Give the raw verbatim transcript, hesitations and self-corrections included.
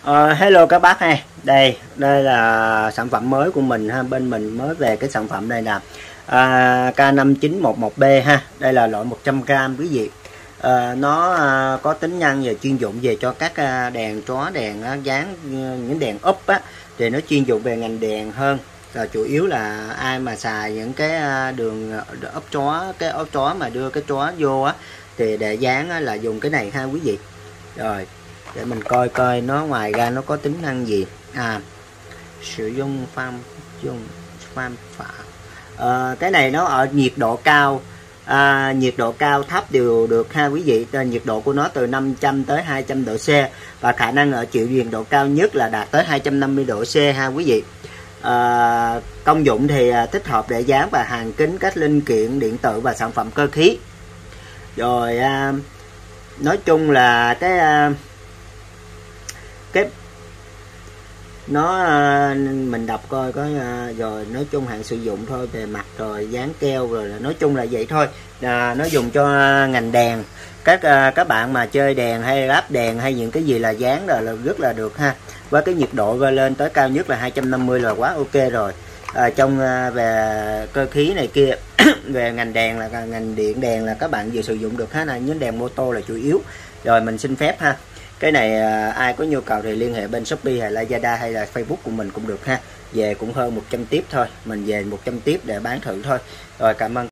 Ờ, hello các bác ha, đây đây là sản phẩm mới của mình ha, bên mình mới về cái sản phẩm này nè, à, K năm chín một một B ha, đây là loại một trăm gam quý vị. À, nó à, có tính năng và chuyên dụng về cho các à, đèn chó, đèn à, dán, những đèn úp á, thì nó chuyên dụng về ngành đèn hơn. Và chủ yếu là ai mà xài những cái à, đường ốp chó, cái ốp chó mà đưa cái chó vô á, thì để dán á, là dùng cái này ha quý vị. Rồi để mình coi coi nó ngoài ra nó có tính năng gì. À, sử dụng pham dùng pham phả à, cái này nó ở nhiệt độ cao, à, nhiệt độ cao thấp đều được ha quý vị. À, nhiệt độ của nó từ năm trăm tới hai trăm độ C, và khả năng ở chịu nhiệt độ cao nhất là đạt tới hai trăm năm mươi độ C ha quý vị. À, công dụng thì à, thích hợp để dán và hàn kín các linh kiện điện tử và sản phẩm cơ khí. Rồi à, nói chung là cái à, cái nó mình đọc coi có rồi, nói chung hạn sử dụng thôi, về mặt rồi dán keo rồi, nói chung là vậy thôi. À, nó dùng cho ngành đèn, các các bạn mà chơi đèn hay lắp đèn hay những cái gì là dán rồi là rất là được ha. Với cái nhiệt độ lên tới cao nhất là hai trăm năm mươi là quá ok rồi. À, trong về cơ khí này kia về ngành đèn là ngành điện đèn là các bạn vừa sử dụng được hết, là những đèn mô tô là chủ yếu. Rồi mình xin phép ha, cái này à, ai có nhu cầu thì liên hệ bên Shopee hay Lazada hay là Facebook của mình cũng được ha. Về cũng hơn một trăm tiếp thôi, mình về một trăm tiếp để bán thử thôi. Rồi cảm ơn.